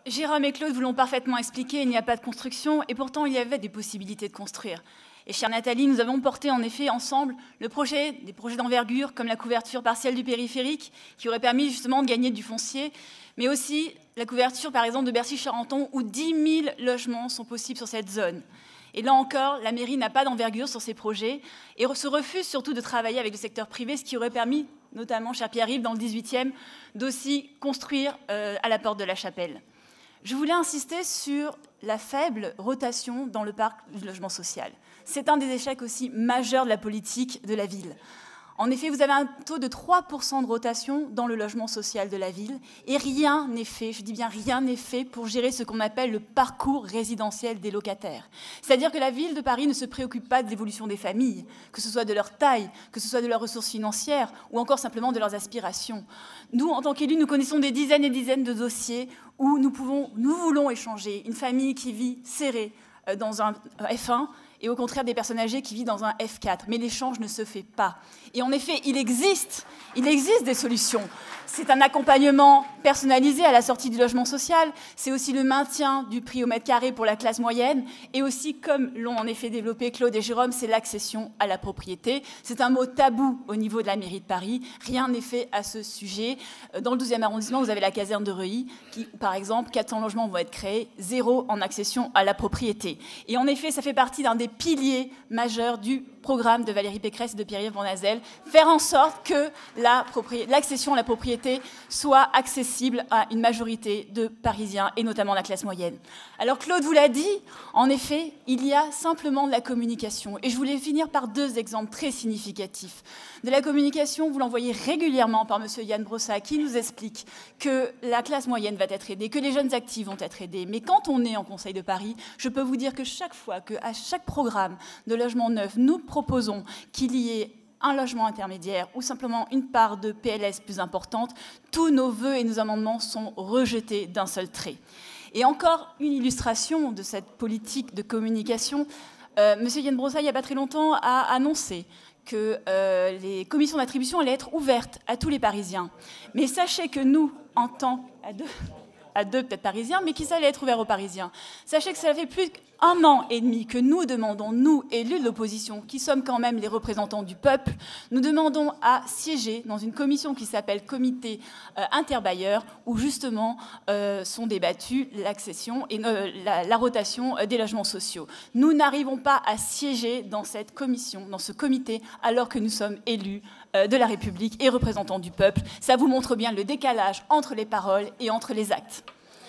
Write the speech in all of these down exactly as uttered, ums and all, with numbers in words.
Jérôme et Claude vous l'ont parfaitement expliqué, il n'y a pas de construction et pourtant il y avait des possibilités de construire. Et chère Nathalie, nous avons porté en effet ensemble le projet, des projets d'envergure comme la couverture partielle du périphérique qui aurait permis justement de gagner du foncier, mais aussi la couverture par exemple de Bercy-Charenton où dix mille logements sont possibles sur cette zone. Et là encore, la mairie n'a pas d'envergure sur ces projets et se refuse surtout de travailler avec le secteur privé, ce qui aurait permis, notamment, cher Pierre-Yves, dans le dix-huitième, d'aussi construire euh, à la porte de la Chapelle. Je voulais insister sur la faible rotation dans le parc du logement social. C'est un des échecs aussi majeurs de la politique de la ville. En effet, vous avez un taux de trois pour cent de rotation dans le logement social de la ville et rien n'est fait, je dis bien rien n'est fait pour gérer ce qu'on appelle le parcours résidentiel des locataires. C'est-à-dire que la ville de Paris ne se préoccupe pas de l'évolution des familles, que ce soit de leur taille, que ce soit de leurs ressources financières ou encore simplement de leurs aspirations. Nous, en tant qu'élus, nous connaissons des dizaines et dizaines de dossiers où nous, pouvons, nous voulons échanger une famille qui vit serrée dans un F un et au contraire des personnes âgées qui vivent dans un F quatre. Mais l'échange ne se fait pas. Et en effet, il existe, il existe des solutions. C'est un accompagnement personnalisé à la sortie du logement social. C'est aussi le maintien du prix au mètre carré pour la classe moyenne. Et aussi, comme l'ont en effet développé Claude et Jérôme, c'est l'accession à la propriété. C'est un mot tabou au niveau de la mairie de Paris. Rien n'est fait à ce sujet. Dans le douzième arrondissement, vous avez la caserne de Reuilly, qui, par exemple, quatre cents logements vont être créés, zéro en accession à la propriété. Et en effet, ça fait partie d'un des piliers majeurs du programme de Valérie Pécresse et de Pierre-Yves Bournazel, faire en sorte que l'accession à la propriété soit accessible à une majorité de Parisiens, et notamment la classe moyenne. Alors Claude vous l'a dit, en effet, il y a simplement de la communication. Et je voulais finir par deux exemples très significatifs. De la communication, vous l'envoyez régulièrement par M. Yann Brossa, qui nous explique que la classe moyenne va être aidée, que les jeunes actifs vont être aidés. Mais quand on est en Conseil de Paris, je peux vous dire que chaque fois qu'à chaque programme de logement neuf, nous proposons qu'il y ait un logement intermédiaire ou simplement une part de P L S plus importante, tous nos vœux et nos amendements sont rejetés d'un seul trait. Et encore une illustration de cette politique de communication, euh, M. Yann Brossa, il n'y a pas très longtemps, a annoncé que euh, les commissions d'attribution allaient être ouvertes à tous les Parisiens. Mais sachez que nous, en tant à deux, à deux peut-être Parisiens, mais qui ça allait être ouvert aux Parisiens. Sachez que ça fait plus d'un an et demi que nous demandons, nous, élus de l'opposition, qui sommes quand même les représentants du peuple, nous demandons à siéger dans une commission qui s'appelle Comité euh, interbailleur, où justement euh, sont débattues l'accession et euh, la, la rotation euh, des logements sociaux. Nous n'arrivons pas à siéger dans cette commission, dans ce comité, alors que nous sommes élus euh, de la République et représentants du peuple. Ça vous montre bien le décalage entre les paroles et entre les actes.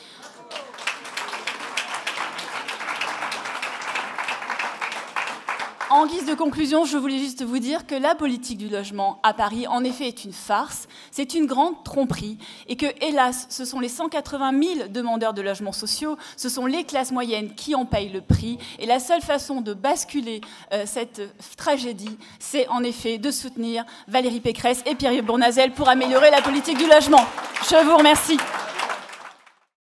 En guise de conclusion, je voulais juste vous dire que la politique du logement à Paris, en effet, est une farce, c'est une grande tromperie, et que, hélas, ce sont les cent quatre-vingt mille demandeurs de logements sociaux, ce sont les classes moyennes qui en payent le prix, et la seule façon de basculer euh, cette tragédie, c'est en effet de soutenir Valérie Pécresse et Pierre-Yves Bournazel pour améliorer la politique du logement. Je vous remercie.